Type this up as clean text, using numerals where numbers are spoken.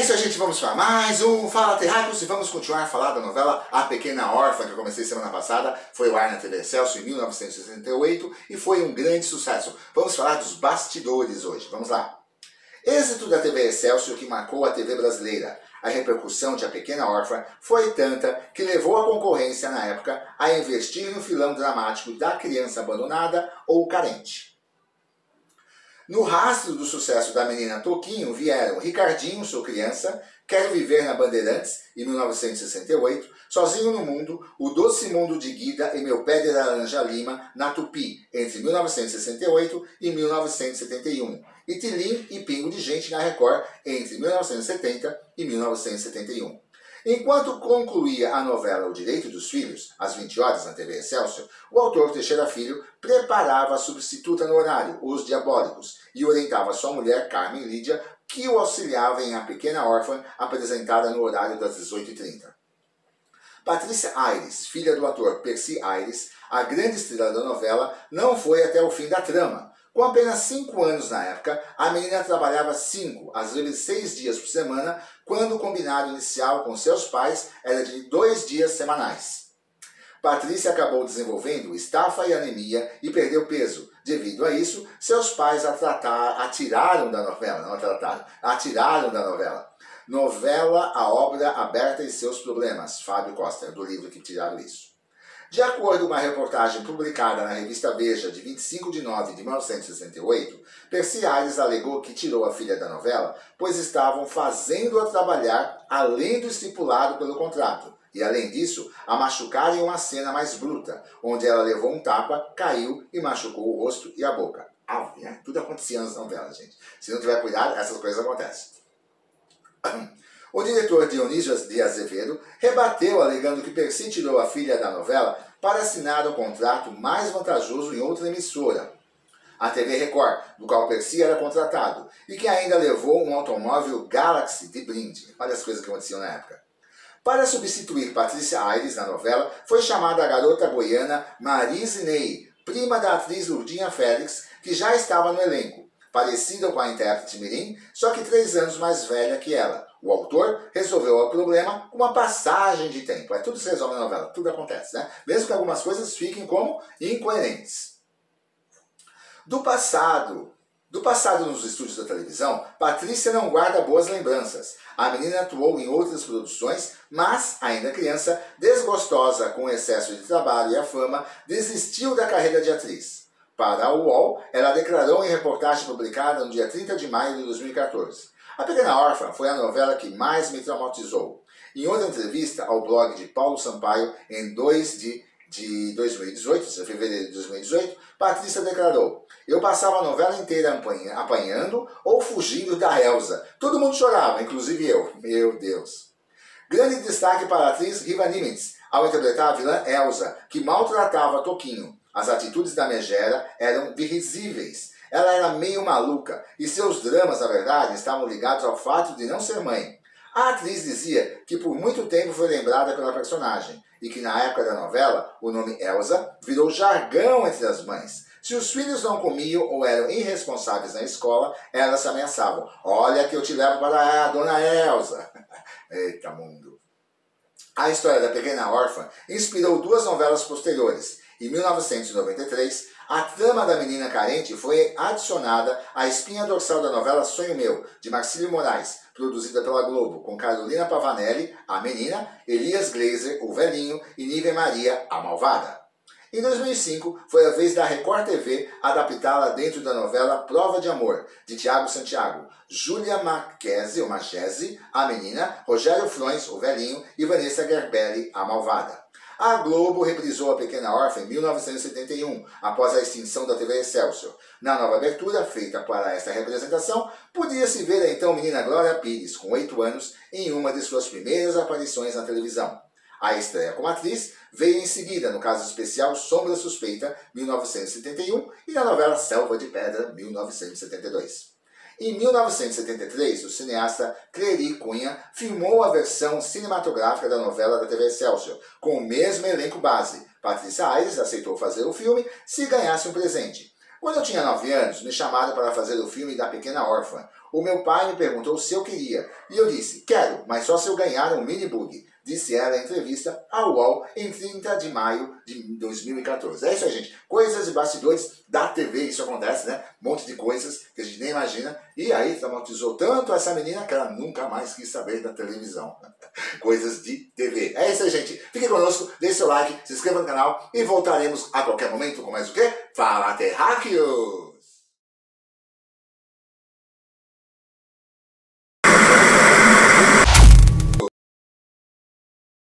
isso, gente, vamos para mais um Fala Terráqueos e vamos continuar a falar da novela A Pequena Órfã, que eu comecei semana passada, foi ao ar na TV Excelsior em 1968 e foi um grande sucesso. Vamos falar dos bastidores hoje, vamos lá. Êxito da TV Excelsior que marcou a TV brasileira. A repercussão de A Pequena Órfã foi tanta que levou a concorrência na época a investir no filão dramático da criança abandonada ou carente. No rastro do sucesso da menina Toquinho vieram Ricardinho, Sou Criança, Quero Viver na Bandeirantes, em 1968, Sozinho no Mundo, O Doce Mundo de Guida e Meu Pé de Laranja Lima, na Tupi, entre 1968 e 1971, e Tilim e Pingo de Gente na Record, entre 1970 e 1971. Enquanto concluía a novela O Direito dos Filhos, às 20 horas na TV Excelsior, o autor Teixeira Filho preparava a substituta no horário, Os Diabólicos, e orientava sua mulher, Carmen Lídia, que o auxiliava em A Pequena Órfã, apresentada no horário das 18h30. Patrícia Ayres, filha do ator Percy Ayres, a grande estrela da novela, não foi até o fim da trama. Com apenas 5 anos na época, a menina trabalhava 5, às vezes 6 dias por semana, quando o combinado inicial com seus pais era de 2 dias semanais. Patrícia acabou desenvolvendo estafa e anemia e perdeu peso. Devido a isso, seus pais atiraram da novela. Novela, a obra aberta e seus problemas, Fábio Costa, do livro que tiraram isso. De acordo com uma reportagem publicada na revista Veja de 25 de nove de 1968, Percy Ayres alegou que tirou a filha da novela, pois estavam fazendo-a trabalhar além do estipulado pelo contrato, e além disso, a machucar em uma cena mais bruta, onde ela levou um tapa, caiu e machucou o rosto e a boca. Tudo acontecia nas novelas, gente. Se não tiver cuidado, essas coisas acontecem. O diretor Dionísio de Azevedo rebateu alegando que Percy tirou a filha da novela para assinar um contrato mais vantajoso em outra emissora, a TV Record, do qual Percy era contratado, e que ainda levou um automóvel Galaxy de brinde. Olha as coisas que aconteciam na época. Para substituir Patrícia Ayres na novela, foi chamada a garota goiana Marise Ney, prima da atriz Lourdinha Félix, que já estava no elenco. Parecida com a intérprete mirim, só que 3 anos mais velha que ela. O autor resolveu o problema com uma passagem de tempo. Tudo se resolve na novela, tudo acontece, né? Mesmo que algumas coisas fiquem como incoerentes. Do passado nos estúdios da televisão, Patrícia não guarda boas lembranças. A menina atuou em outras produções, mas, ainda criança, desgostosa com o excesso de trabalho e a fama, desistiu da carreira de atriz. Para a UOL, ela declarou em reportagem publicada no dia 30 de maio de 2014. A Pequena Órfã foi a novela que mais me traumatizou. Em outra entrevista ao blog de Paulo Sampaio, em 2 de 2018, fevereiro de 2018, Patrícia declarou: eu passava a novela inteira apanhando ou fugindo da Elsa. Todo mundo chorava, inclusive eu. Meu Deus. Grande destaque para a atriz Riva Nimitz, ao interpretar a vilã Elsa, que maltratava Toquinho. As atitudes da megera eram irrisíveis. Ela era meio maluca e seus dramas, na verdade, estavam ligados ao fato de não ser mãe. A atriz dizia que por muito tempo foi lembrada pela personagem e que na época da novela o nome Elsa virou jargão entre as mães. Se os filhos não comiam ou eram irresponsáveis na escola, elas se ameaçavam. Olha que eu te levo para a dona Elsa. Eita mundo. A história da Pequena Órfã inspirou 2 novelas posteriores. Em 1993, a trama da menina carente foi adicionada à espinha dorsal da novela Sonho Meu, de Marcílio Moraes, produzida pela Globo, com Carolina Pavanelli, a menina, Elias Glazer, o velhinho, e Nívia Maria, a malvada. Em 2005, foi a vez da Record TV adaptá-la dentro da novela Prova de Amor, de Tiago Santiago, Júlia Machese, a menina, Rogério Frões, o velhinho, e Vanessa Gerbelli, a malvada. A Globo reprisou A Pequena Órfã em 1971, após a extinção da TV Excelsior. Na nova abertura, feita para esta representação, podia-se ver a então menina Glória Pires, com 8 anos, em uma de suas primeiras aparições na televisão. A estreia como atriz veio em seguida no caso especial Sombra Suspeita, 1971, e na novela Selva de Pedra, 1972. Em 1973, o cineasta Clery Cunha filmou a versão cinematográfica da novela da TV Excelsior, com o mesmo elenco base. Patrícia Ayres aceitou fazer o filme se ganhasse um presente. Quando eu tinha 9 anos, me chamaram para fazer o filme da Pequena Órfã. O meu pai me perguntou se eu queria, e eu disse, quero, mas só se eu ganhar um mini bug, disse ela em entrevista ao UOL em 30 de maio de 2014. É isso aí, gente. Coisas e bastidores da TV, isso acontece, né? Um monte de coisas que a gente nem imagina. E aí traumatizou tanto essa menina que ela nunca mais quis saber da televisão. Coisas de TV. É isso aí, gente. Fique conosco, deixe seu like, se inscreva no canal e voltaremos a qualquer momento com mais o quê? Fala Terráqueo!